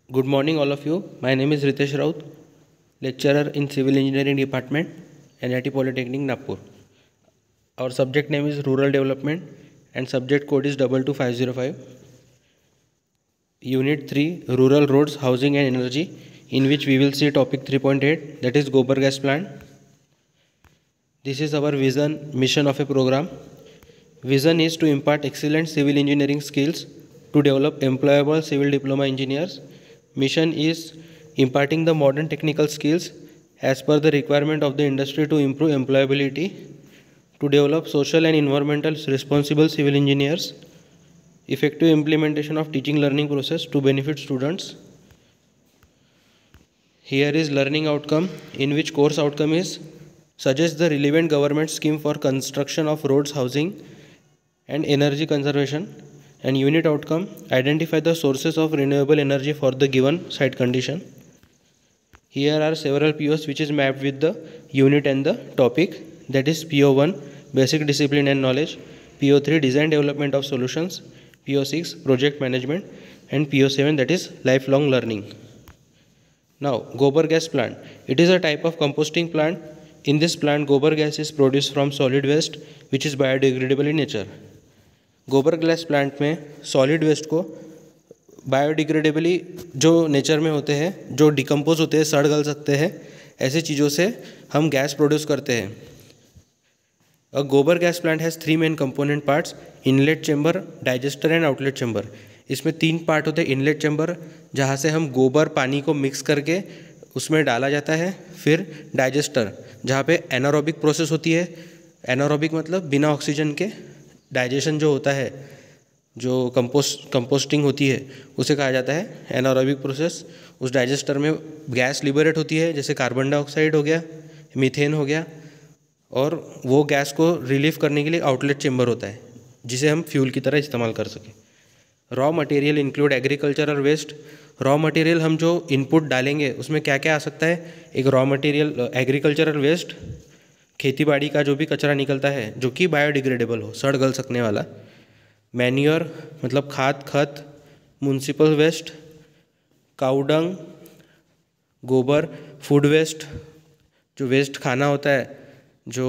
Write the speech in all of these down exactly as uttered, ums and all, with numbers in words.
Good morning, all of you. My name is Ritesh Raut, lecturer in Civil Engineering Department, N I T Polytechnic, Nagpur. Our subject name is Rural Development and subject code is two two five zero five. Unit three, Rural Roads, Housing and Energy, in which we will see topic three point eight, that is Gobar Gas Plant. This is our vision, mission of a program. Vision is to impart excellent civil engineering skills to develop employable civil diploma engineers. Mission is imparting the modern technical skills as per the requirement of the industry to improve employability, to develop social and environmental responsible civil engineers, effective implementation of teaching learning process to benefit students. Here is learning outcome, in which course outcome is suggest the relevant government scheme for construction of roads, housing and energy conservation. And unit outcome, identify the sources of renewable energy for the given site condition. Here are several P Os which is mapped with the unit and the topic, that is P O one, basic discipline and knowledge, P O three, design development of solutions, P O six, project management, and P O seven, that is lifelong learning. Now, Gobar gas plant. It is a type of composting plant. In this plant, gobar gas is produced from solid waste which is biodegradable in nature. गोबर gas plant में solid waste को biodegradably जो nature में होते हैं, जो decompose होते हैं, सड़ गल सकते हैं, ऐसे चीज़ों से हम गैस प्रोड्यूस करते हैं. Uh gobar gas plant has three main component parts, inlet chamber, digester and outlet chamber. इसमें तीन पार्ट होते हैं. इनलेट चेंबर जहाँ से हम गोबर पानी को मिक्स करके उसमें डाला जाता है. फिर डाइजेस्टर जहाँ पे एनारोबिक प्रोसेस होती है. एनारोबिक मतलब बिना ऑक्सीजन के डाइजेशन जो होता है, जो कंपोस्ट कंपोस्टिंग होती है, उसे कहा जाता है एनारोबिक प्रोसेस. उस डाइजेस्टर में गैस लिबरेट होती है, जैसे कार्बन डाइऑक्साइड हो गया, मीथेन हो गया, और वो गैस को रिलीव करने के लिए आउटलेट चेंबर होता है जिसे हम फ्यूल की तरह इस्तेमाल कर सकें. Raw material include agricultural waste. Raw material हम जो इनपुट डालेंगे उसमें क्या क्या आ सकता है. एक रॉ मटेरियल एग्रीकल्चरल वेस्ट, खेती बाड़ी का जो भी कचरा निकलता है जो कि बायोडिग्रेडेबल हो, सड़ गल सकने वाला. मैन्योर मतलब खाद खत, म्यूनसिपल वेस्ट, काउडंग, गोबर, फूड वेस्ट जो वेस्ट खाना होता है, जो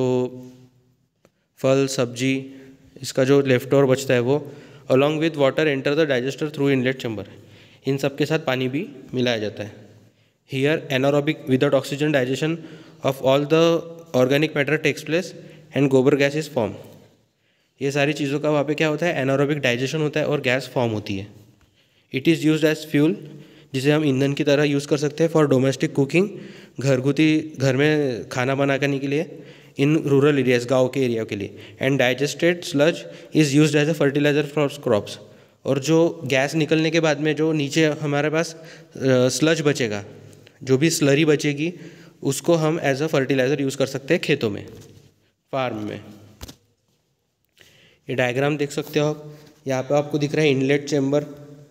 फल सब्जी इसका जो लेफ्ट ओवर बचता है वो, along with water enter the digester through inlet chamber. इन सब के साथ पानी भी मिलाया जाता है. Here anaerobic without oxygen digestion of all the organic matter takes place and gobar gas is form. ये सारी चीज़ों का वहाँ पे क्या होता है, एनारोबिक डाइजेशन होता है और गैस फॉर्म होती है. It is used as fuel, जिसे हम ईंधन की तरह यूज़ कर सकते हैं फॉर डोमेस्टिक कुकिंग, घरगुती घर में खाना बना करने के लिए, इन रूरल एरियाज गाँव के एरिया के लिए. And digested sludge is used as a fertilizer for crops. और जो गैस निकलने के बाद में जो नीचे हमारे पास स्लज बचेगा, जो भी स्लरी बचेगी, उसको हम एज अ फर्टिलाइज़र यूज़ कर सकते हैं खेतों में, फार्म में. ये डायग्राम देख सकते हो आप. यहाँ पे आपको दिख रहा है इनलेट चेंबर.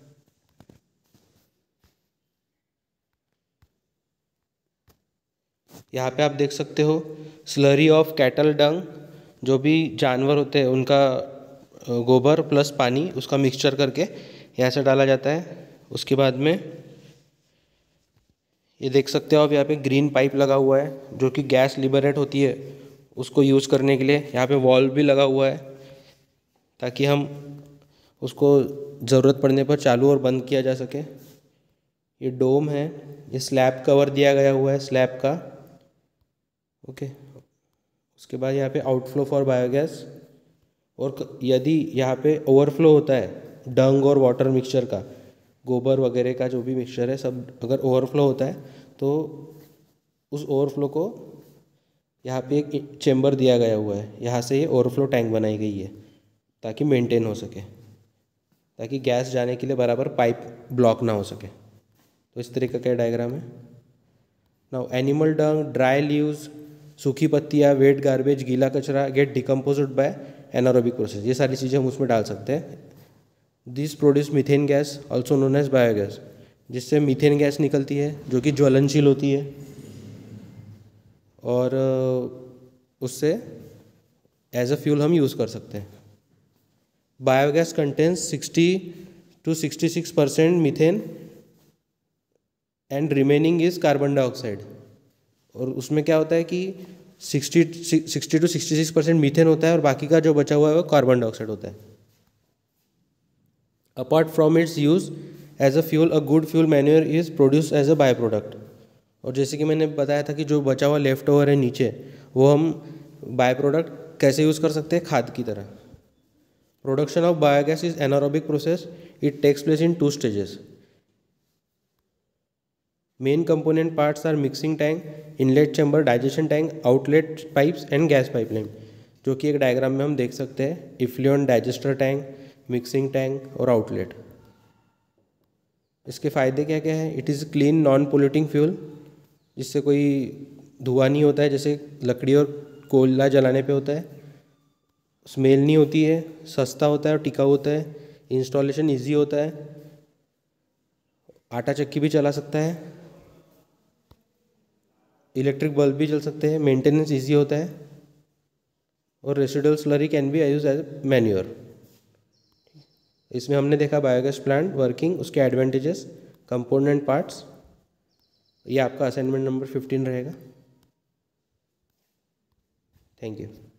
यहाँ पे आप देख सकते हो स्लरी ऑफ कैटल डंग, जो भी जानवर होते हैं उनका गोबर प्लस पानी उसका मिक्सचर करके यहाँ से डाला जाता है. उसके बाद में ये देख सकते हो आप, यहाँ पे ग्रीन पाइप लगा हुआ है जो कि गैस लिबरेट होती है उसको यूज़ करने के लिए. यहाँ पे वॉल्व भी लगा हुआ है ताकि हम उसको ज़रूरत पड़ने पर चालू और बंद किया जा सके. ये डोम है, ये स्लैब कवर दिया गया हुआ है स्लैब का. ओके. उसके बाद यहाँ पे आउटफ्लो फॉर बायोगैस. और यदि यहाँ पे ओवरफ्लो होता है डंग और वाटर मिक्सचर का, गोबर वगैरह का जो भी मिक्सचर है सब अगर ओवरफ्लो होता है तो उस ओवरफ्लो को यहाँ पे एक चेंबर दिया गया हुआ है. यहाँ से ये ओवरफ्लो टैंक बनाई गई है ताकि मेंटेन हो सके, ताकि गैस जाने के लिए बराबर पाइप ब्लॉक ना हो सके. तो इस तरीके का डायग्राम है. Now animal dung, dry leaves, सूखी पत्तियाँ, वेट गार्बेज, गीला कचरा get decomposed by anaerobic process. ये सारी चीज़ें हम उसमें डाल सकते हैं. This produce methane gas also known as biogas, जिससे मीथेन गैस निकलती है जो कि ज्वलनशील होती है और उससे एज अ फ्यूल हम यूज़ कर सकते हैं. Biogas contains sixty to sixty-six percent methane and remaining is carbon dioxide. और उसमें क्या होता है कि sixty sixty two sixty six percent methane होता है और बाकी का जो बचा हुआ है वो कार्बन डाइऑक्साइड होता है। Apart from its use as a fuel, a good fuel manure is produce as a by product. और जैसे कि मैंने बताया था कि जो बचा हुआ लेफ्ट ओवर है नीचे, वो हम बाय प्रोडक्ट कैसे यूज़ कर सकते हैं, खाद की तरह। Production of biogas is anaerobic process, it takes place in two stages. Main component parts are mixing tank, inlet chamber, digestion tank, outlet pipes and gas pipeline, जो कि एक डायग्राम में हम देख सकते हैं। Effluent, digester tank, mixing tank और outlet. इसके फ़ायदे क्या क्या है? It is clean non polluting fuel, जिससे कोई धुआं नहीं होता है, जैसे लकड़ी और कोयला जलाने पे होता है। स्मेल नहीं होती है, सस्ता होता है और टिकाऊ होता है। इंस्टॉलेशन इजी होता है, आटा चक्की भी चला सकता है, इलेक्ट्रिक बल्ब भी चल सकते हैं, मेंटेनेंस इजी होता है, और residual slurry can be use as manure. इसमें हमने देखा बायोगैस प्लांट वर्किंग, उसके एडवांटेजेस, कंपोनेंट पार्ट्स। ये आपका असाइनमेंट नंबर फिफ्टीन रहेगा। Thank you.